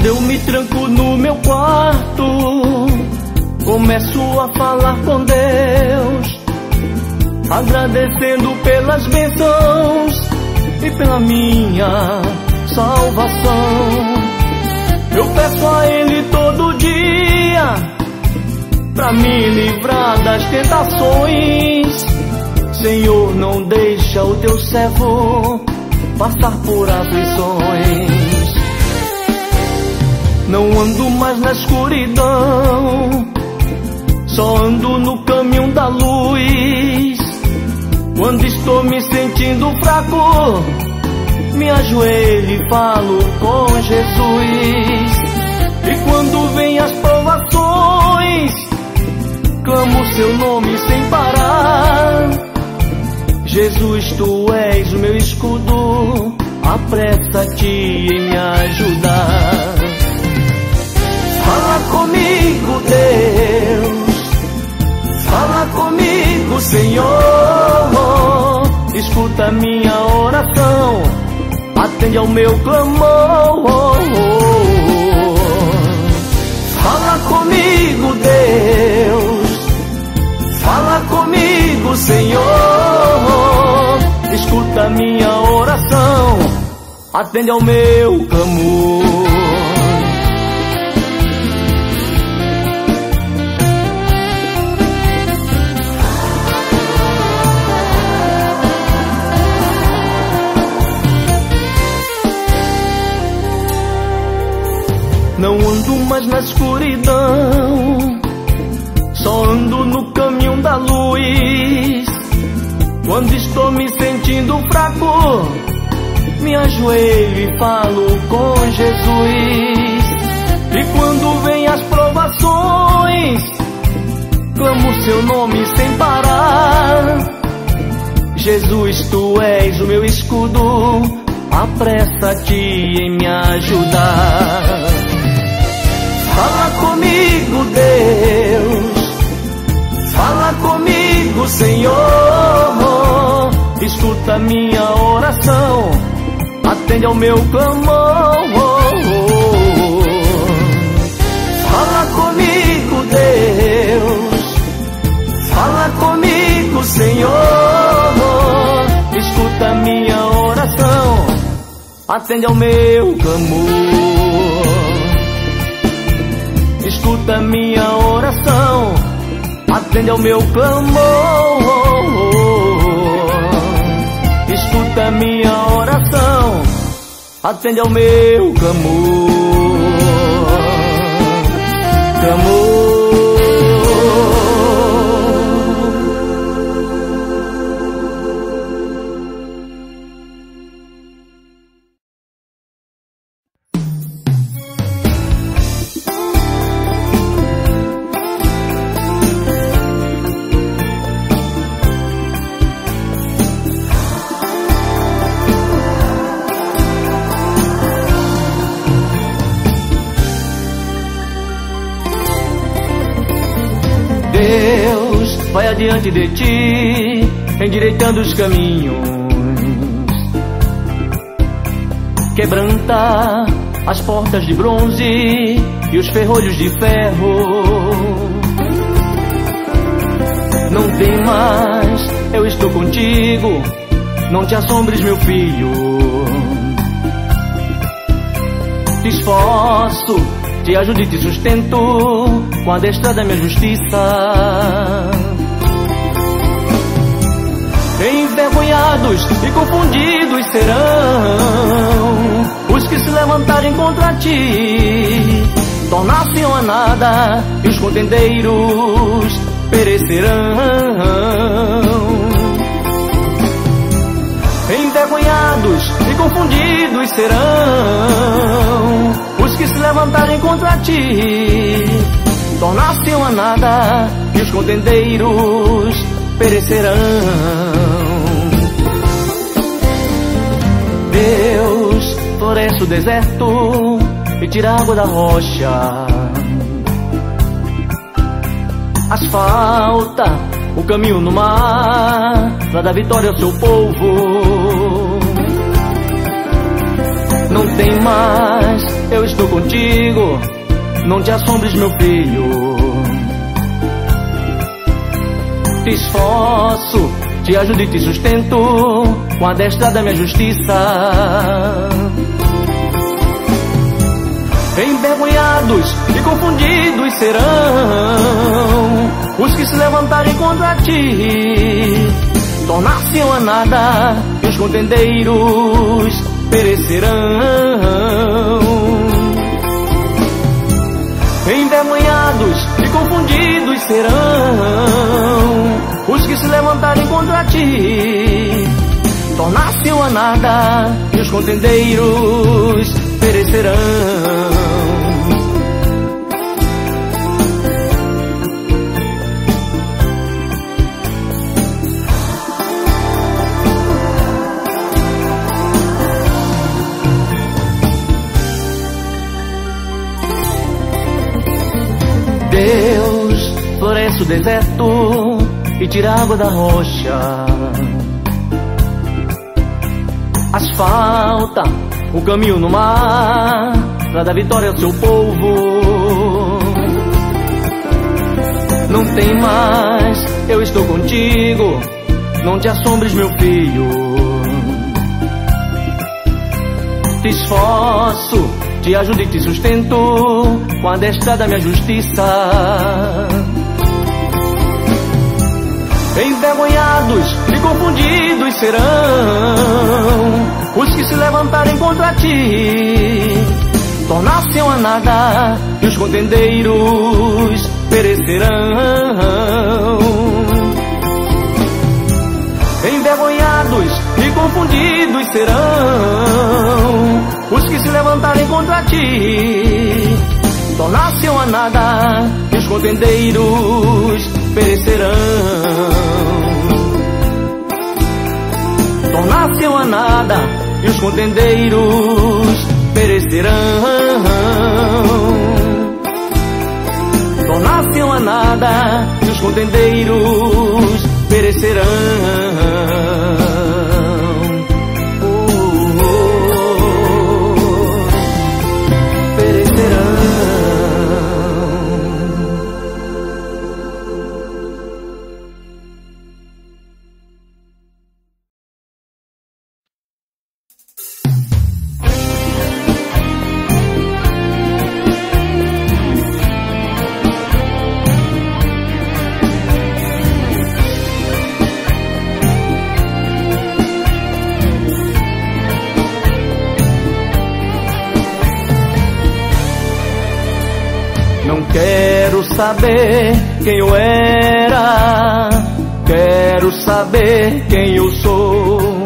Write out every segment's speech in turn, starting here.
Quando eu me tranco no meu quarto, começo a falar com Deus, agradecendo pelas bênçãos e pela minha salvação. Eu peço a Ele todo dia pra me livrar das tentações. Senhor, não deixa o teu servo passar por aflições. Não ando mais na escuridão, só ando no caminho da luz. Quando estou me sentindo fraco, me ajoelho e falo com Jesus. E quando vem as provações, clamo seu nome sem parar. Jesus, tu és o meu escudo, apressa-te em me ajudar. Fala comigo, Deus, fala comigo, Senhor. Escuta minha oração, atende ao meu clamor. Fala comigo, Deus, fala comigo, Senhor. Escuta minha oração, atende ao meu clamor. Não ando mais na escuridão, só ando no caminho da luz. Quando estou me sentindo fraco, me ajoelho e falo com Jesus. E quando vem as provações, clamo seu nome sem parar. Jesus, tu és o meu escudo, apressa-te em me ajudar. Fala comigo, Deus, fala comigo, Senhor. Escuta minha oração, atende ao meu clamor. Fala comigo, Deus, fala comigo, Senhor. Escuta minha oração, atende ao meu clamor. Escuta minha oração, atende ao meu clamor. Escuta minha oração, atende ao meu clamor. Clamor. Deus vai adiante de ti, endireitando os caminhos, quebranta as portas de bronze e os ferrolhos de ferro. Não temas, eu estou contigo, não te assombres, meu filho. Te esforço, te ajudo e te sustento com a destra da minha justiça. Envergonhados e confundidos serão os que se levantarem contra ti, tornar-se a nada e os contendeiros perecerão. Envergonhados e confundidos serão os que se levantarem contra ti, tornar-se a nada e os contendeiros perecerão. Deus floresce o deserto e tira água da rocha, asfalta o caminho no mar pra dar vitória ao seu povo. Não tem mais, eu estou contigo, não te assombres, meu filho. Te esforço, te ajudo e te sustento com a destra da minha justiça. Envergonhados e confundidos serão os que se levantarem contra ti, tornar-se-ão a nada, e os contendeiros perecerão. Envergonhados e confundidos serão os que se levantarem contra ti, tornar-se-ão a nada, e os contendeiros perecerão. Deus floresce o deserto e tira água da rocha, asfalta o caminho no mar pra dar vitória ao seu povo. Não tem mais, eu estou contigo, não te assombres, meu filho. Te esforço, te ajudo e te sustento com a destra da minha justiça. Envergonhados e confundidos serão os que se levantarem contra ti, tornar-se-ão a nada, e os contendeiros perecerão. Envergonhados e confundidos serão os que se levantarem contra ti, tornar-se-ão a nada, e os contendeiros perecerão. Tornar-se-ão a nada, e os contendeiros perecerão. Tornar-se-ão a nada, e os contendeiros perecerão. Quero saber quem eu era, quero saber quem eu sou.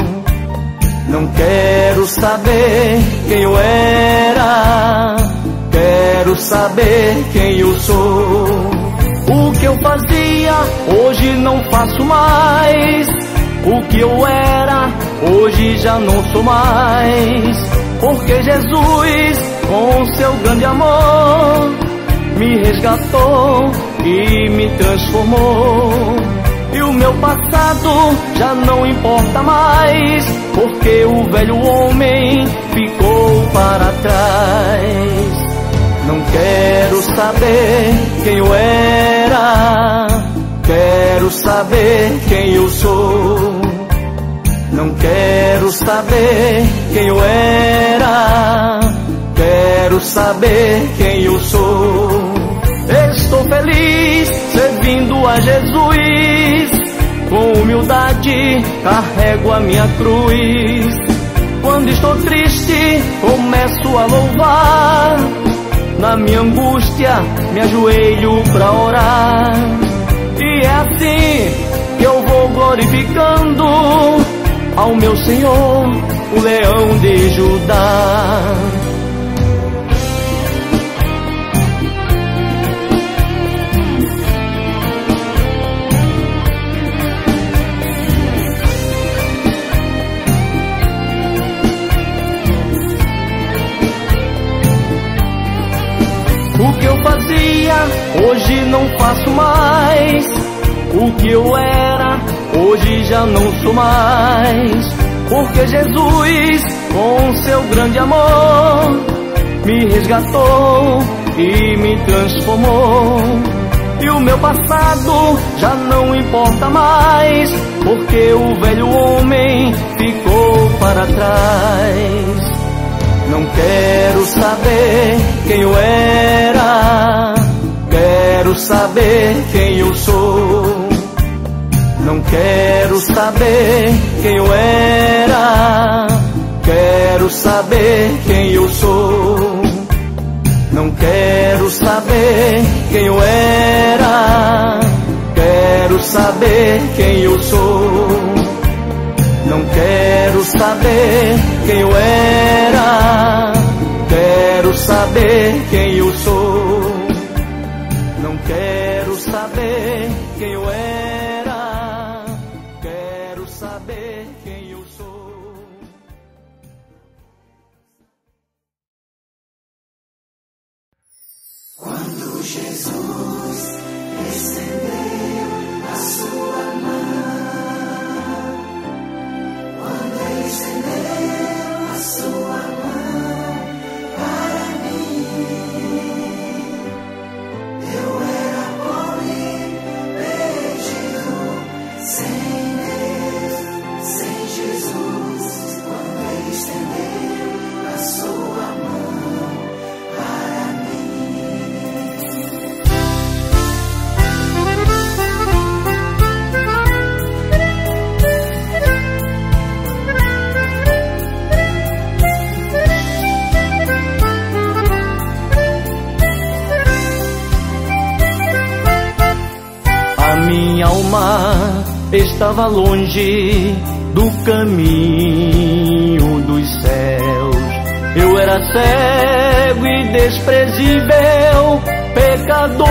Não quero saber quem eu era, quero saber quem eu sou. O que eu fazia, hoje não faço mais. O que eu era, hoje já não sou mais. Porque Jesus, com seu grande amor, me resgatou e me transformou. E o meu passado já não importa mais, porque o velho homem ficou para trás. Não quero saber quem eu era, quero saber quem eu sou. Não quero saber quem eu era, quero saber quem eu sou. Estou feliz servindo a Jesus, com humildade carrego a minha cruz. Quando estou triste começo a louvar, na minha angústia me ajoelho pra orar. E é assim que eu vou glorificando ao meu Senhor, o leão de Judá. O que eu fazia, hoje não faço mais. O que eu era, hoje já não sou mais. Porque Jesus, com seu grande amor, me resgatou e me transformou. E o meu passado já não importa mais, porque o velho homem ficou para trás. Não quero saber quem eu era, quero saber quem eu sou. Não quero saber quem eu era, quero saber quem eu sou. Não quero saber quem eu era, quero saber quem eu sou. Não quero saber quem eu era, quero saber quem eu sou. Não quero saber quem eu era, quero saber quem eu sou. Quando Jesus estendeu a sua mão, quando Ele estendeu a sua mão para mim, eu era pobre, perdido, sem Deus, sem Jesus. Quando Ele estendeu a sua mão para mim. Minha alma estava longe do caminho dos céus. Eu era cego e desprezível, pecador.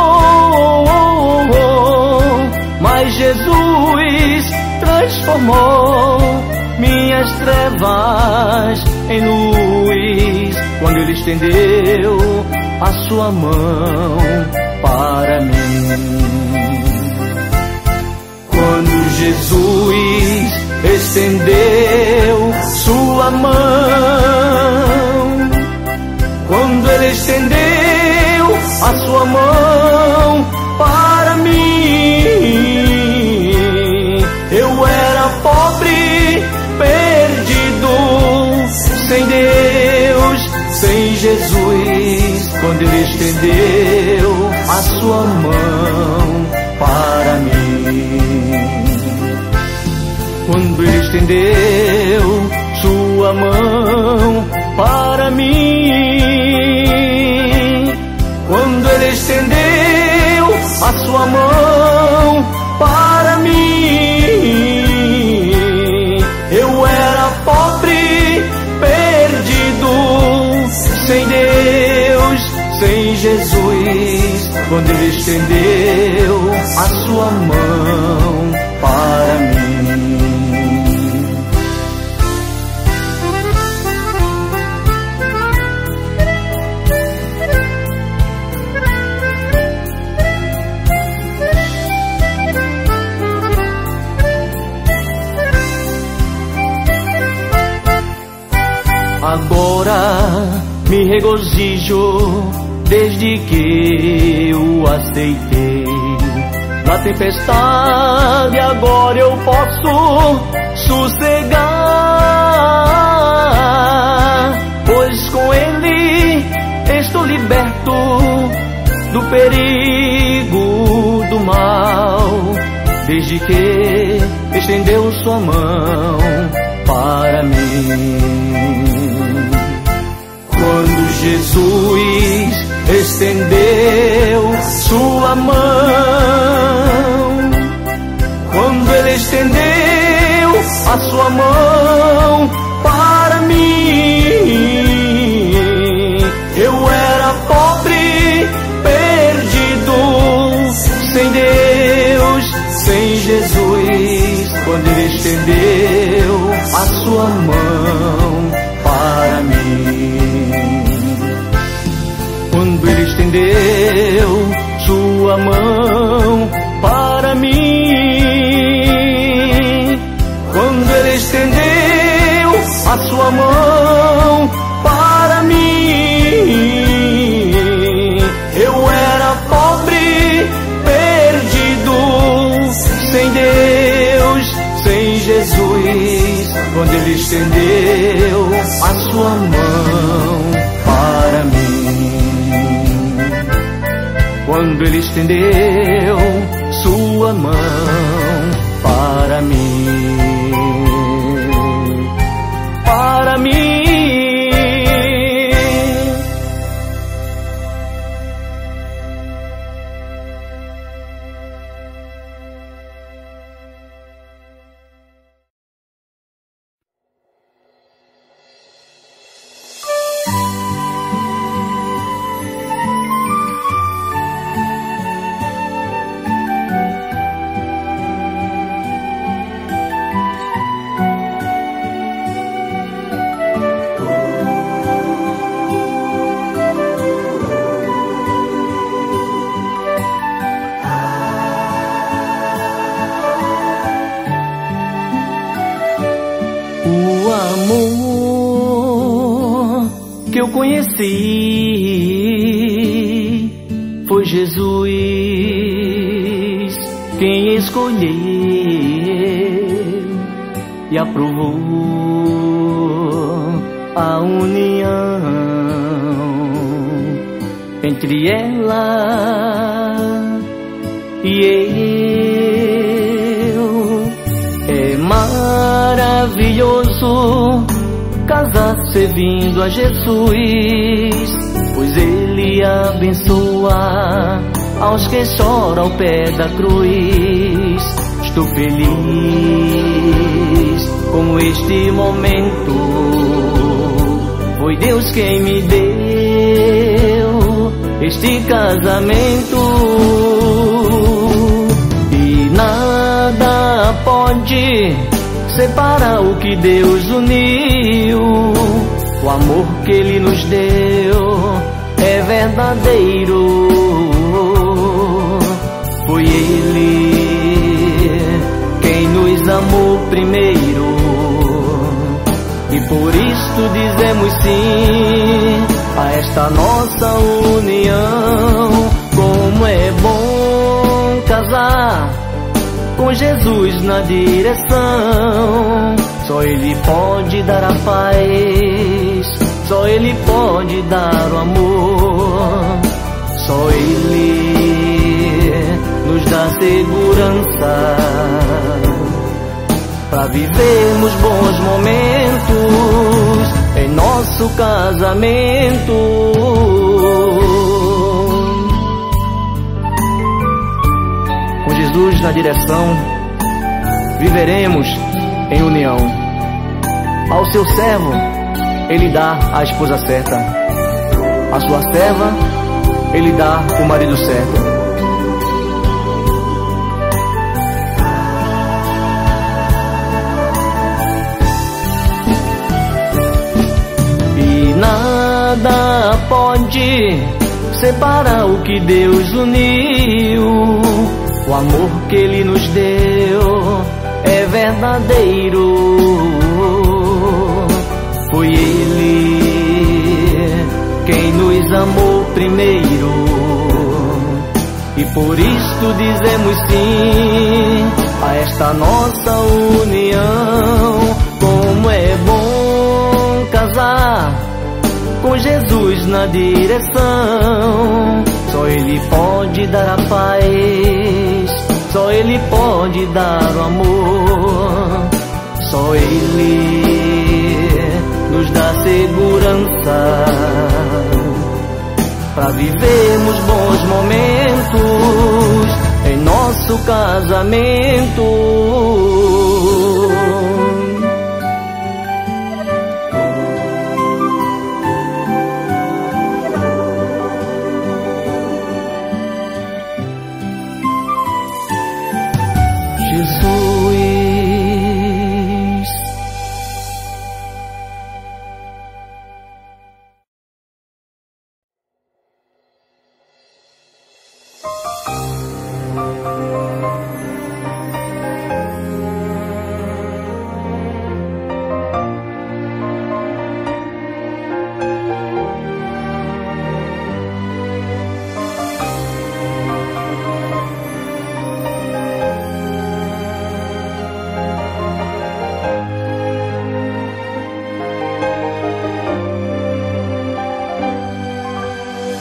Mas Jesus transformou minhas trevas em luz, quando Ele estendeu a sua mão para mim. Quando Jesus estendeu sua mão, quando Ele estendeu a sua mão para mim, eu era pobre, perdido, sem Deus, sem Jesus. Quando Ele estendeu a sua mão para mim, quando Ele estendeu sua mão para mim, quando Ele estendeu a sua mão para mim, eu era pobre, perdido, sem Deus, sem Jesus. Quando Ele estendeu a sua mão para mim. Agora me regozijo desde que eu aceitei. Na tempestade agora eu posso sossegar, pois com Ele estou liberto do perigo do mal, desde que estendeu sua mão para mim. Quando Jesus estendeu sua mão, quando Ele estendeu a sua mão para mim, eu era pobre, perdido, sem Deus, sem Jesus. Quando Ele estendeu a sua mão para mim, quando Ele estendeu sua mão para mim, quando Ele estendeu a sua mão para mim, estendeu a sua mão para mim. Quando Ele estendeu sua mão para mim, para mim. Que eu conheci foi Jesus quem escolheu e aprovou a união entre ela e eu. É maravilhoso casar servindo a Jesus, pois Ele abençoa aos que choram ao pé da cruz. Estou feliz com este momento, foi Deus quem me deu este casamento. E nada pode separar o que Deus uniu. O amor que Ele nos deu é verdadeiro. Foi Ele quem nos amou primeiro, e por isto dizemos sim a esta nossa união. Como é bom casar com Jesus na direção. Só Ele pode dar a paz, só Ele pode dar o amor, só Ele nos dá segurança para vivermos bons momentos em nosso casamento. Com Jesus na direção, viveremos em união. Ao seu servo, Ele dá a esposa certa. À sua serva, Ele dá o marido certo. E nada pode separar o que Deus uniu. O amor que Ele nos deu é verdadeiro. Foi Ele quem nos amou primeiro, e por isto dizemos sim a esta nossa união. Como é bom casar com Jesus na direção. Só Ele pode dar a paz, só Ele pode dar o amor, só Ele nos dá segurança para vivermos bons momentos em nosso casamento.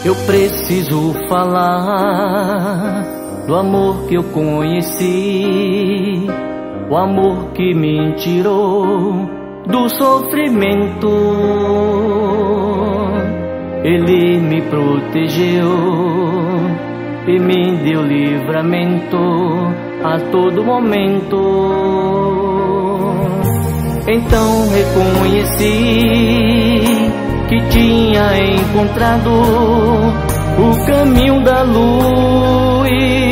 Eu preciso falar do amor que eu conheci, o amor que me tirou do sofrimento. Ele me protegeu e me deu livramento a todo momento. Então reconheci que tinha encontrado o caminho da luz.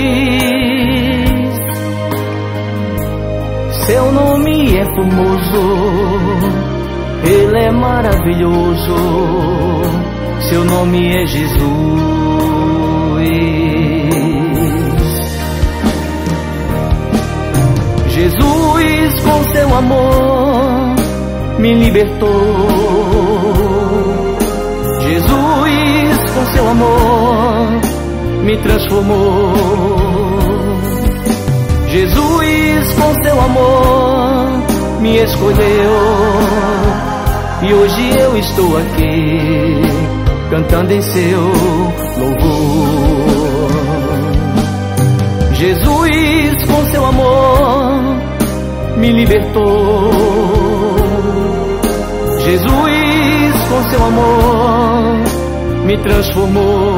Seu nome é formoso, Ele é maravilhoso, seu nome é Jesus. Jesus, com seu amor, me libertou. Jesus, com seu amor, me transformou. Jesus, com seu amor, me escolheu. E hoje eu estou aqui, cantando em seu louvor. Jesus, com seu amor, me libertou. Jesus, com seu amor, me transformou.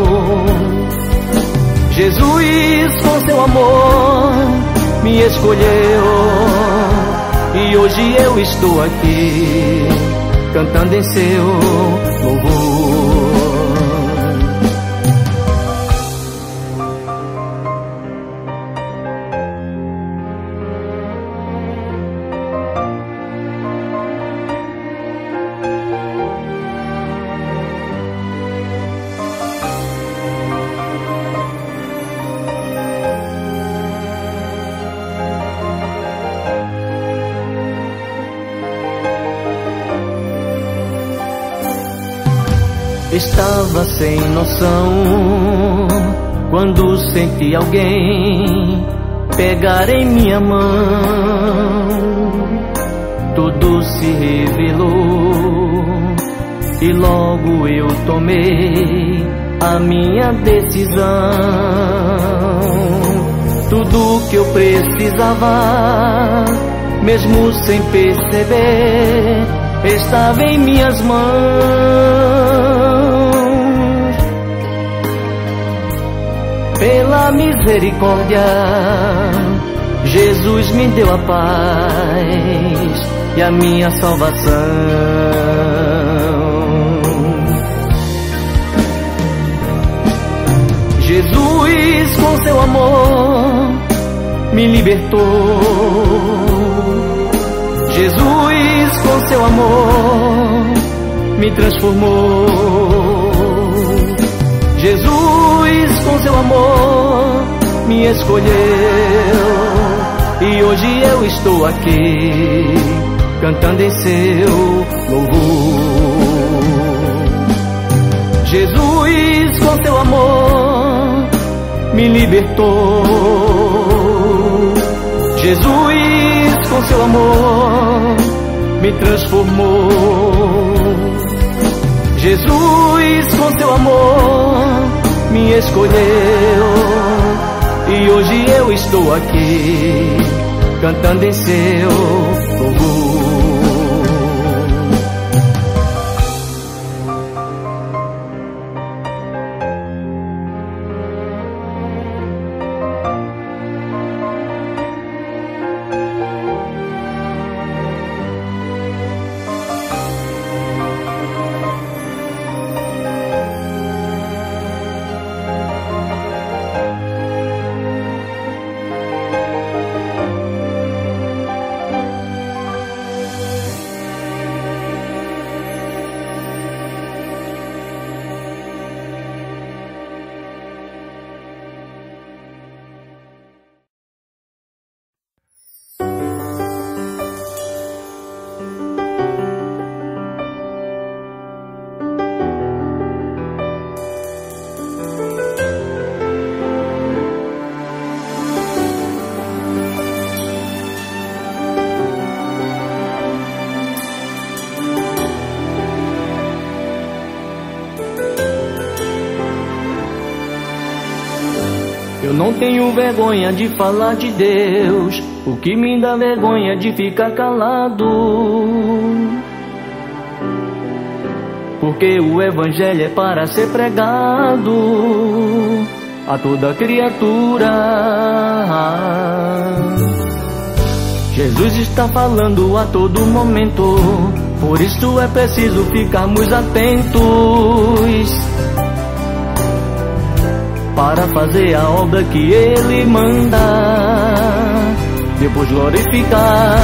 Jesus, com seu amor, me escolheu. E hoje eu estou aqui, cantando em seu louvor. Estava sem noção quando senti alguém pegar em minha mão. Tudo se revelou e logo eu tomei a minha decisão. Tudo que eu precisava, mesmo sem perceber, estava em minhas mãos. Pela misericórdia, Jesus me deu a paz e a minha salvação. Jesus, com seu amor, me libertou. Jesus, com seu amor, me transformou. Jesus, com seu amor, me escolheu. E hoje eu estou aqui, cantando em seu louvor. Jesus, com seu amor, me libertou. Jesus, com seu amor, me transformou. Jesus, com seu amor, me escolheu. E hoje eu estou aqui, cantando em seu louvor. Eu não tenho vergonha de falar de Deus. O que me dá vergonha é de ficar calado, porque o Evangelho é para ser pregado a toda criatura. Jesus está falando a todo momento, por isso é preciso ficarmos atentos para fazer a obra que Ele manda, depois glorificar.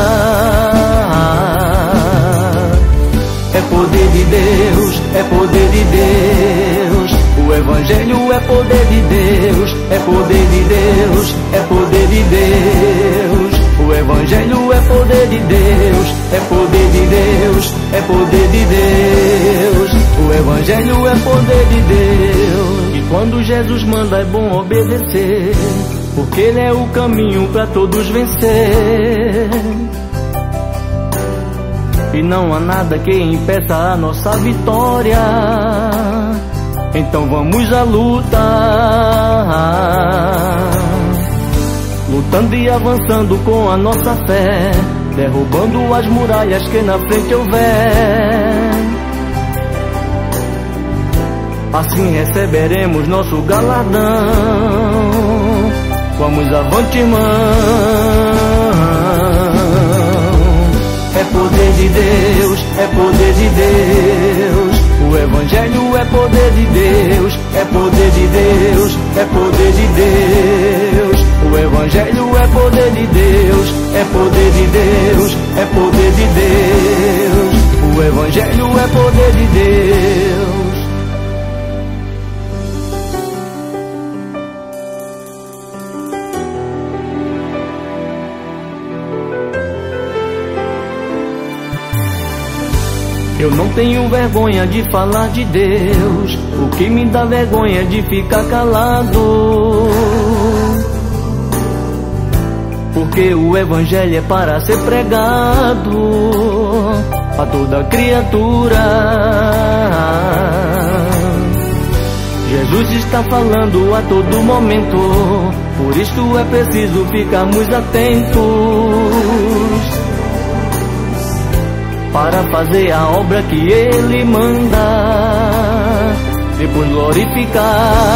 É poder de Deus, é poder de Deus. O Evangelho é poder de Deus, é poder de Deus, é poder de Deus. O Evangelho é poder de Deus, é poder de Deus, é poder de Deus. O Evangelho é poder de Deus. E quando Jesus manda é bom obedecer, porque Ele é o caminho para todos vencer. E não há nada que impeça a nossa vitória. Então vamos à luta, lutando e avançando com a nossa fé, derrubando as muralhas que na frente houver. Assim receberemos nosso galardão. Vamos avante, irmão. É poder de Deus, é poder de Deus. O Evangelho é poder de Deus, é poder de Deus, é poder de Deus. O Evangelho é poder de Deus, é poder de Deus, é poder de Deus. O Evangelho é poder de Deus. Eu não tenho vergonha de falar de Deus. O que me dá vergonha é de ficar calado, porque o Evangelho é para ser pregado a toda criatura. Jesus está falando a todo momento, por isso é preciso ficarmos atentos para fazer a obra que Ele manda, depois glorificar.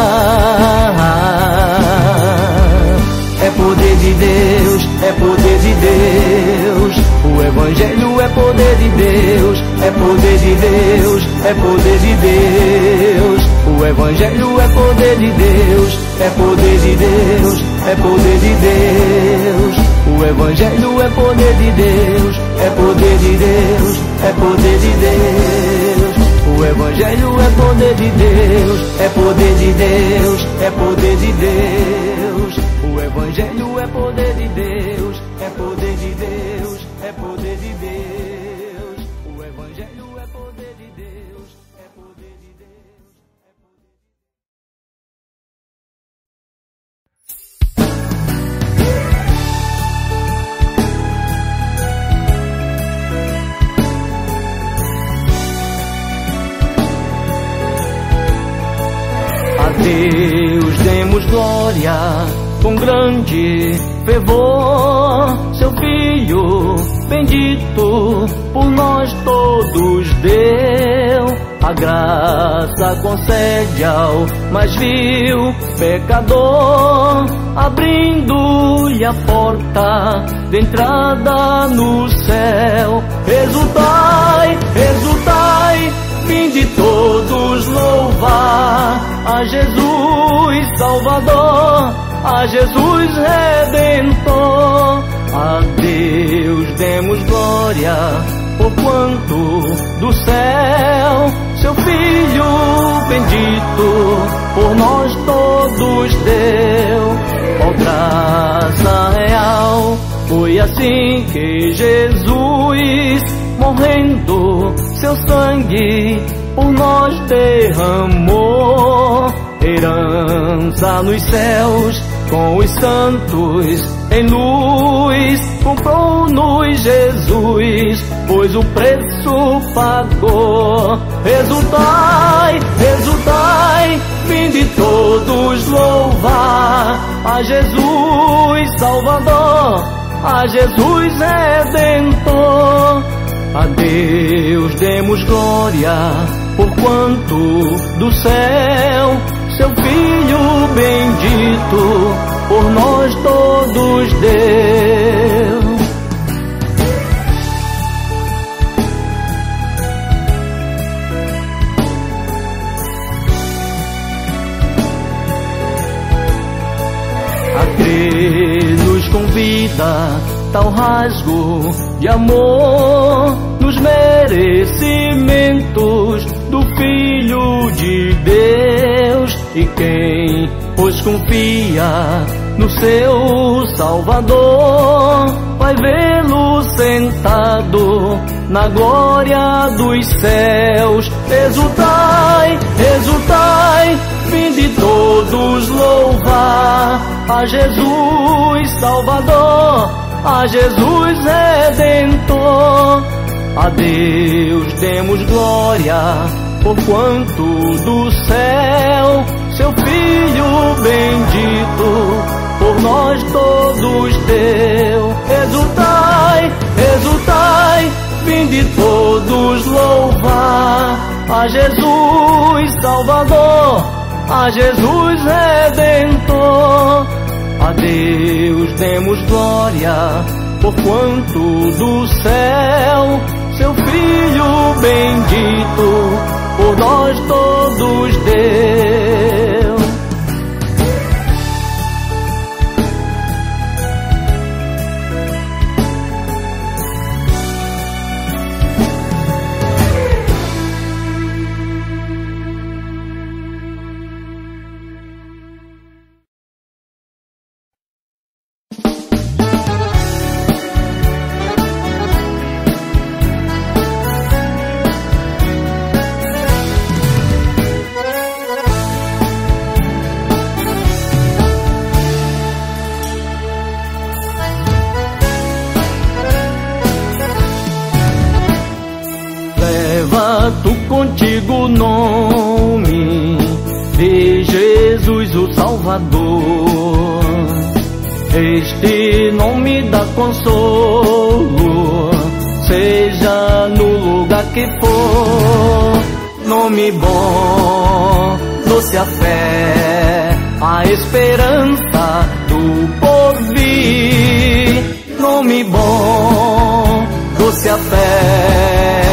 É poder de Deus, é poder de Deus. O Evangelho é poder de Deus, é poder de Deus, é poder de Deus. O Evangelho é poder de Deus, é poder de Deus, é poder de Deus. O Evangelho é poder de Deus, é poder de Deus, é poder de Deus. O Evangelho é poder de Deus, é poder de Deus, é poder de Deus. O Evangelho é poder de Deus, é poder de Deus, é poder de Deus. O Evangelho é poder de Deus, é poder de Deus. A Deus demos glória com grande fervor. Seu Filho bendito por nós todos deu. A graça concede ao mais vil pecador, abrindo-lhe a porta de entrada no céu. Exultai, exultai, vinde todos louvar a Jesus Salvador, a Jesus Redentor. A Deus demos glória, porquanto do céu seu Filho bendito por nós todos deu. Ó graça real, foi assim que Jesus, morrendo, seu sangue por nós derramou. Herança nos céus, com os santos em luz, comprou-nos Jesus, pois o preço pagou. Exultai, exultai, vinde todos louvar a Jesus Salvador, a Jesus Redentor. A Deus demos glória, porquanto do céu seu Filho bendito por nós todos deu. A crer nos convida tal rasgo de amor nos merecimentos do Filho de Deus. E quem, pois, confia no seu Salvador, vai vê-lo sentado na glória dos céus. Exultai, exultai, vinde todos louvar a Jesus Salvador, a Jesus Redentor. A Deus demos glória, porquanto do céu seu Filho bendito por nós todos deu. Exultai, exultai, vinde todos louvar a Jesus Salvador, a Jesus Redentor. A Deus demos glória, porquanto do céu seu Filho bendito por nós todos deu. Tu contigo o nome de Jesus o Salvador. Este nome dá consolo, seja no lugar que for. Nome bom, doce a fé, a esperança do porvir. Nome bom, doce a fé,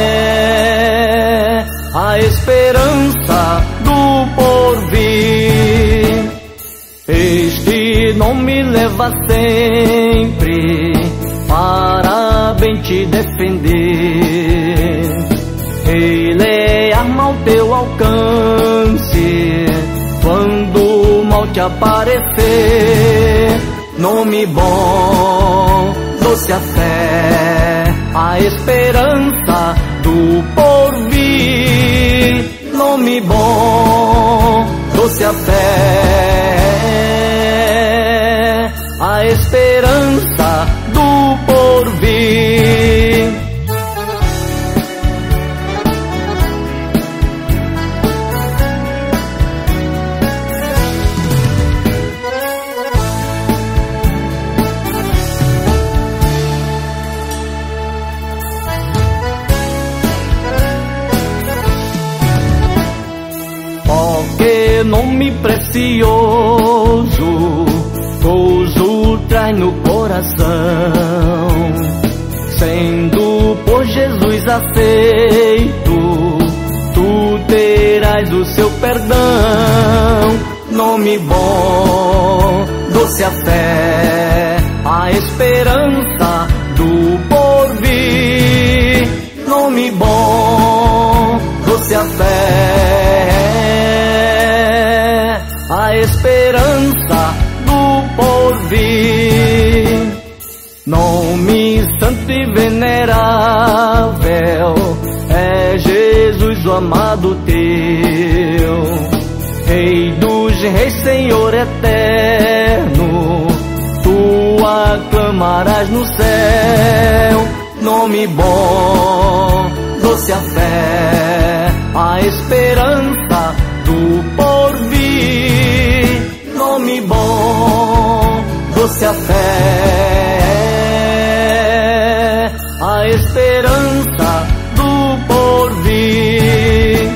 a esperança do porvir. Este nome leva sempre para bem te defender. Ele é arma ao teu alcance quando o mal te aparecer. Nome bom, doce a fé, a esperança do porvir. Nome bom, doce a fé, a esperança do porvir. Que nome precioso, gozo traz no coração. Sendo por Jesus aceito, tu terás o seu perdão. Nome bom, doce a fé, a esperança do porvir. Nome bom, doce a fé, a esperança do porvir. Nome santo e venerável é Jesus, o amado teu. Rei dos reis, Senhor eterno, tu aclamarás no céu. Nome bom, doce a fé, a esperança do porvir. a fé, a esperança do porvir.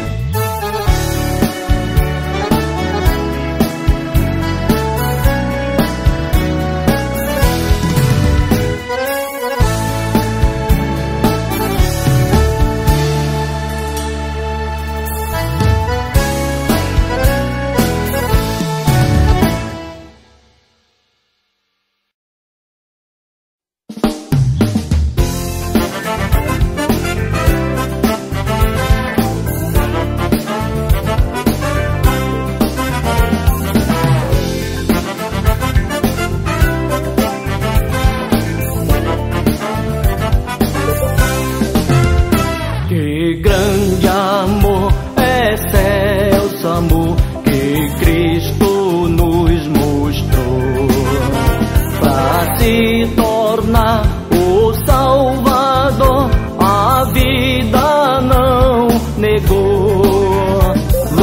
Que grande amor, excelso amor que Cristo nos mostrou, pra se tornar o Salvador, a vida não negou.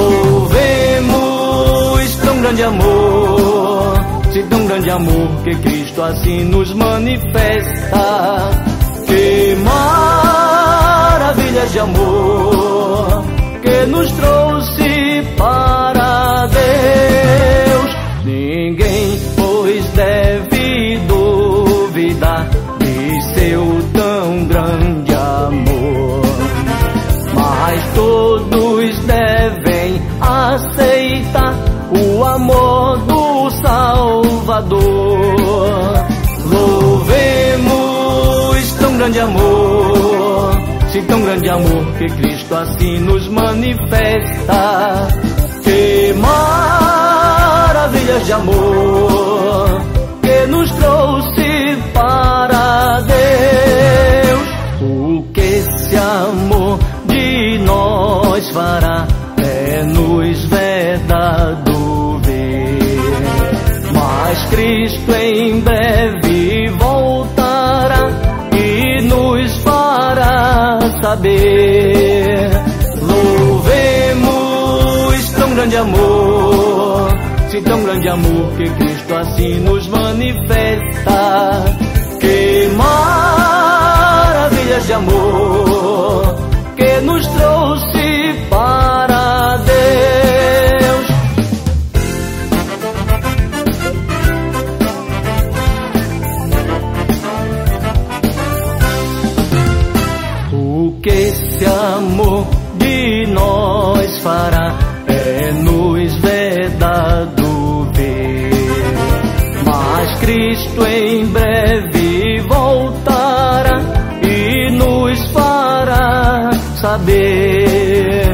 Louvemos tão grande amor, se tão grande amor que Cristo assim nos manifesta. Que maravilhas de amor que nos trouxe para Deus. Ninguém, pois, deve duvidar de seu tão grande amor, mas todos devem aceitar o amor do Salvador. Louvemos tão grande amor, se tão grande amor que Cristo assim nos manifesta. Que maravilhas de amor que nos trouxe para Deus. O que esse amor de nós fará é nos vedado ver, mas Cristo em breve voltará e nos fará saber. Louvemos tão grande amor, se tão grande amor que Cristo assim nos manifesta. Que maravilhas de amor que nos trouxe para Deus. O que esse amor de nós fará é nos vedado ver, mas Cristo em breve voltará e nos fará saber.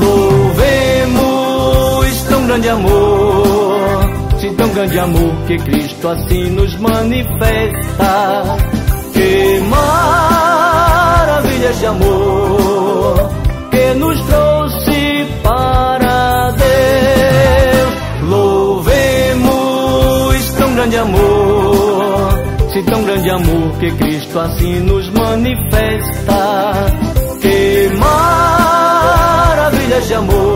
Louvemos tão grande amor, se tão grande amor que Cristo assim nos manifesta. Que maravilhas de amor que nos trouxe para Deus. Louvemos tão grande amor, se tão grande amor que Cristo assim nos manifesta. Que maravilhas de amor